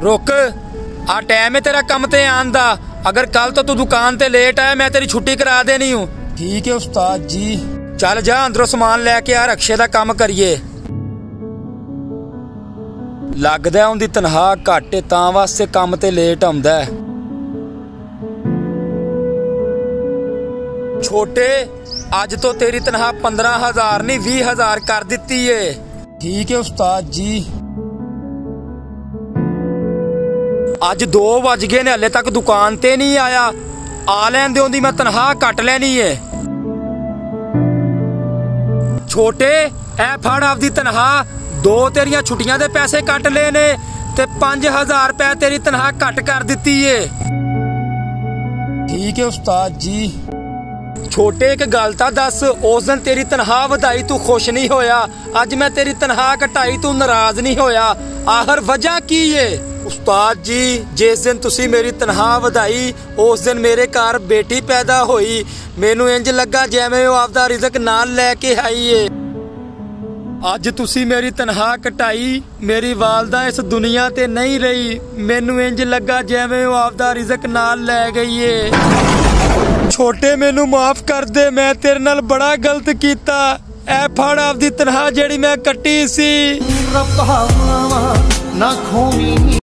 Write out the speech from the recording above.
रुक, आ टाइम है तेरा कम ते आन दा। अगर कल तो तू दुकान ते लेट आया मैं तेरी छुट्टी करा देनी हूँ। ठीक है उस्ताद जी। चल जा अंदरों सामान लैके आ, रक्शे दा काम करिए। लगदा उनदी तनख्वाह घट है तां वास्ते काम ते लेट आउंदा है। छोटे अज तो तेरी तनख्वाह 15,000 नहीं 20,000 कर दिती है। ठीक है उस्ताद जी। अज 2 बज गए ने, हले तक दुकान ते नहीं आया। आ लैन दे, उनदी मैं तनख्वाह कट लैनी है। छोटे ऐ फड़ आपदी तनख्वाह, 2 तेरियां छुट्टियां दे पैसे कट ले ने ते 5,000 रुपए तेरी तनख्वाह कट कर दिती है। ठीक है उस्ताद जी। छोटे एक गल तां दस, उस दिन तेरी तनख्वाह वधाई तू खुश नहीं होया, अज मैं तेरी तनख्वाह घटाई तू नाराज नहीं होया, आखिर वजह की है? उस्ताद जी जिस दिन तुसी मेरी तनख्वाह वधाई उस दिन मेरे घर बेटी पैदा हुई। मैनू इंज लगा जिवें वो आपदा रिज़क नाल लैके आई है। अज तुसी मेरी तनख्वाह घटाई, मेरी वालदा इस दुनिया ते नहीं रही। मैनू इंज लगा जिवें वो आपदा रिज़क नाल लै गई है। छोटे मैनू माफ कर दे, मैं तेरे नाल बड़ा गलत कीता। ऐ फड़ आपदी तनख्वाह जेड़ी मैं कट्टी सी।